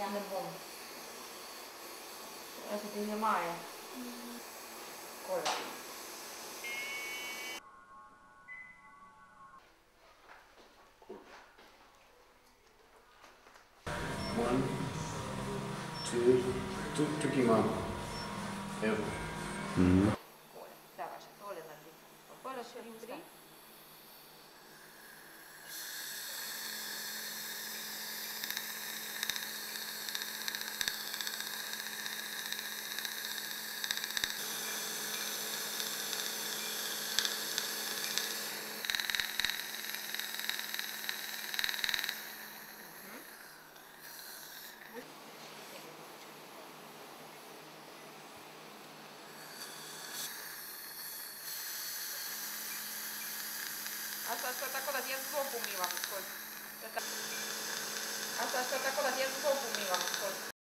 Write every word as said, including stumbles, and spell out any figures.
Ne bom. Jaz se ti že maje. Takole. One, two, tu, tukaj imam. Evo. Takole. Dava še tole naredi. Pa pol še tri. A sad sve tako da ti jaz zob umivam skroz. A sad sve tako da ti jaz zob umivam skroz.